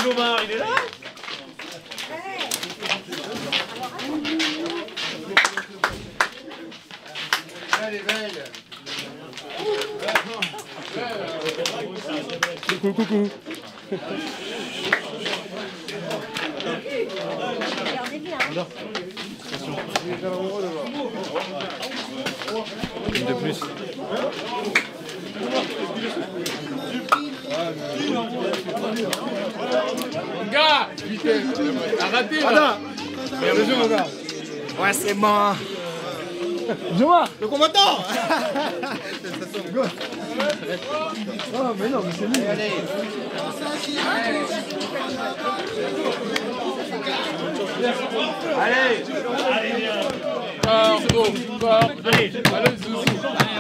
Jomar, il est là. Allez, veille. Coucou, coucou. Une de plus. Mon gars, putain, t'as raté là. Bien joué, mon gars. Ouais, c'est bon. Jomar. Le combattant. Oh, mais non, mais c'est lui. Allez. Allez. Pardon, pardon. Allez, Zouzou.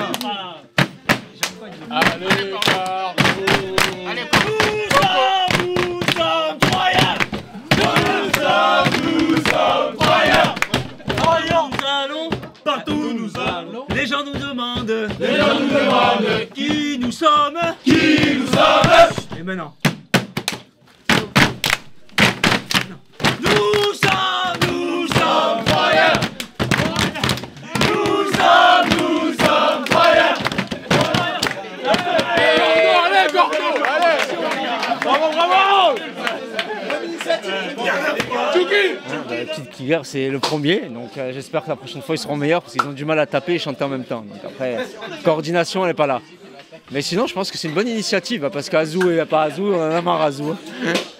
Allez, pardon. Allez, Nous sommes croyants. Nous sommes croyants. Croyants. Nous allons partout, nous allons. Les gens nous demandent. Qui nous sommes. Et maintenant. Nous sommes croyants. Nous sommes croyants. Allez, Gordo, allez. Bravo. Tchouki. La petite Kiger, c'est le premier, donc j'espère que la prochaine fois ils seront meilleurs parce qu'ils ont du mal à taper et chanter en même temps. Donc après, coordination elle n'est pas là. Mais sinon, je pense que c'est une bonne initiative parce qu'Azou et pas Azou, on en a marre Azou.